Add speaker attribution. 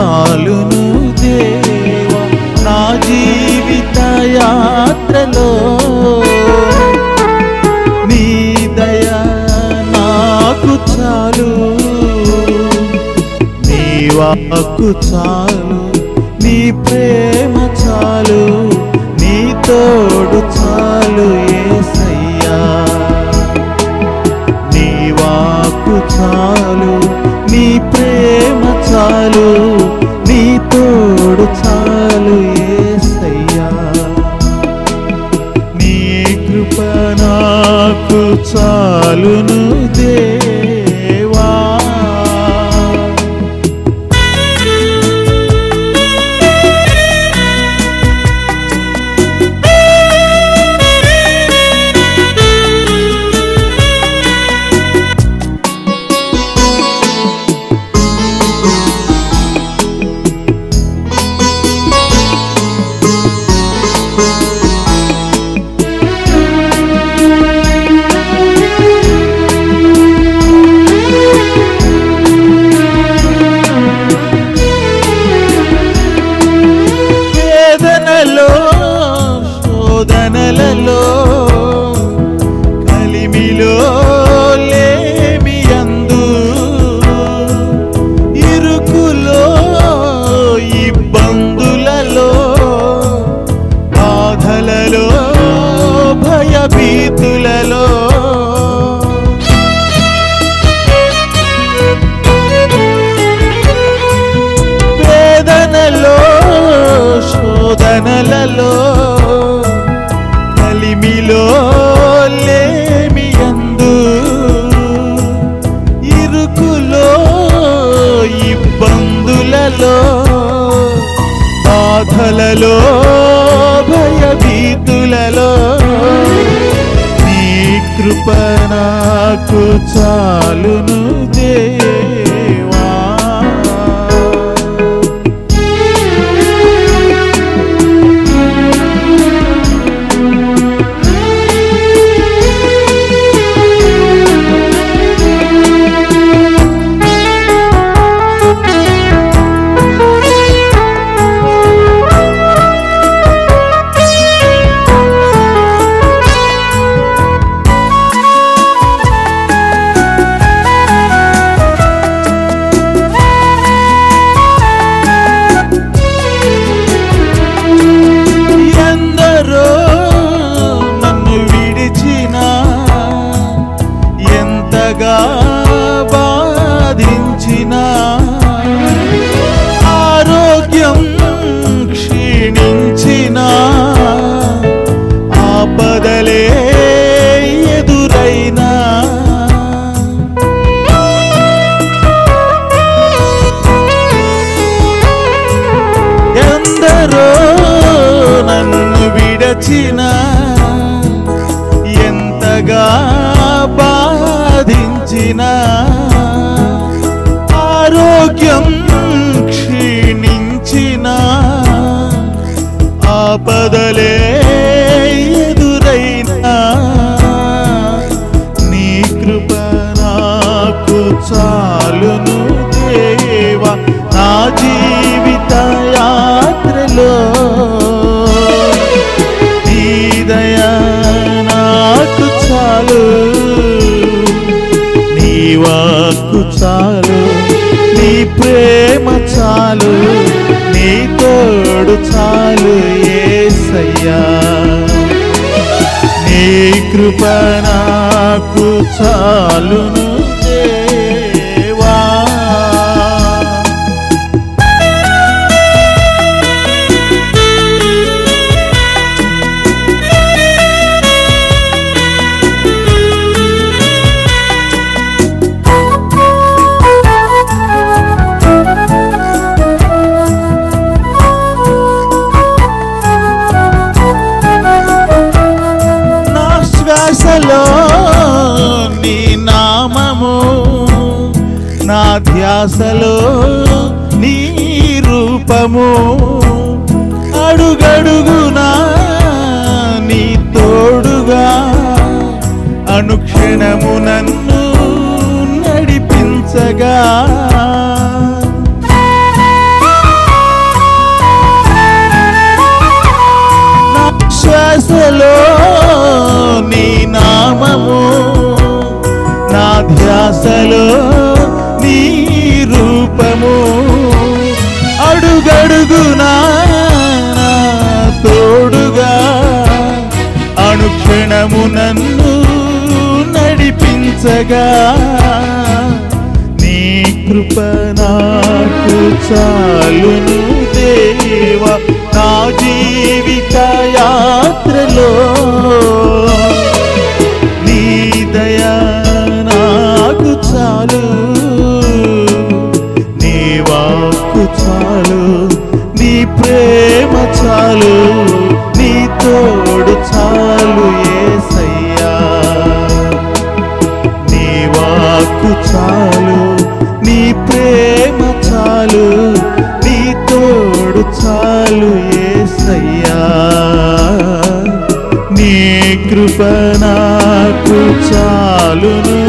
Speaker 1: చాలును దేవా నా జీవిత యాత్రలో నీ దయ నాకు చాలు నీ వాక్కు చాలు నీ ప్రేమ చాలు నీ తోడు చాలు యేసయ్యా నీ వాక్కు చాలు నీ ప్రేమ చాలు నీ తోడు చాలు యేసయ్యా నీ కృప నాకు చాలును దేవా శోధనలలో కలిమిలో లేమి యందు ఇరుకులో ఇబ్బందులలో బాధలలో భయభీతులలో వేదనలో శోధనలలో కలిమిలో లేమి యందు ఇరుకులో ఇబ్బందులలో బాధలలో భయభీతులలో నీ కృప నాకు చాలును దేవా బాధించిన ఆరోగ్యం క్షీణించిన ఆపదలే ఎదురైనా ఎందరో నన్ను విడచిన ఎంతగా బాధించిన ఆరోగ్యం క్షీణించిన ఆపదలే ఎదురైనా నీ కృప నాకు చాలును దేవా నా జీవిత యాత్రలో నీ దయ నాకు చాలు నీ వాక్కు చాలు నీ ప్రేమ చాలు నీ తోడు చాలు యేసయ్యా నీ కృప నాకు చాలును దేవా నీ నామము నా ధ్యాసలో నీ రూపము అడుగడుగునా నీ తోడుగా అనుక్షణము నన్ను నడిపించగా ధ్యాసలో నీ నామము, నా ధ్యాసలో నీ రూపము, అడుగడుగునా నా తోడుగా అనుక్షణము నన్ను నడిపించగా, నీ కృప నాకు చాలును దేవా నా జీవిత యాత్రలో, నీ దయ నాకు చాలు, నీ వాక్కు చాలు, నీ ప్రేమ చాలు, నీ తోడు చాలు యేసయ్యా. నీ వాక్కు చాలు, నీ ప్రేమ చాలు, నీ తోడు చాలు యేసయ్యా. నీ కృప నాకు చాలును